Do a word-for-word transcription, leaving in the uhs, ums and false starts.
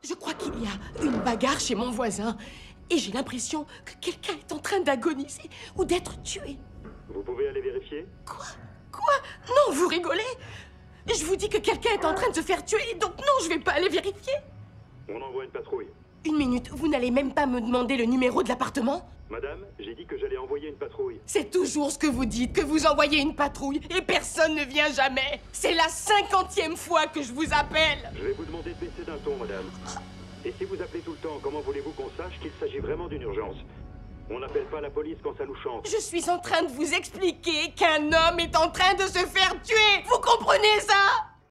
Je crois qu'il y a une bagarre chez mon voisin. Et j'ai l'impression que quelqu'un est en train d'agoniser ou d'être tué. Vous pouvez aller vérifier? Quoi? Quoi? Non, vous rigolez? Je vous dis que quelqu'un est en train de se faire tuer, donc non, je vais pas aller vérifier. On envoie une patrouille. Une minute, vous n'allez même pas me demander le numéro de l'appartement? Madame, j'ai dit que j'allais envoyer une patrouille. C'est toujours ce que vous dites, que vous envoyez une patrouille, et personne ne vient jamais. C'est la cinquantième fois que je vous appelle. Je vais vous demander de baisser d'un ton, madame. Et si vous appelez tout le temps, comment voulez-vous qu'on sache qu'il s'agit vraiment d'une urgence? On n'appelle pas la police quand ça nous chante. Je suis en train de vous expliquer qu'un homme est en train de se faire tuer. Vous comprenez ça?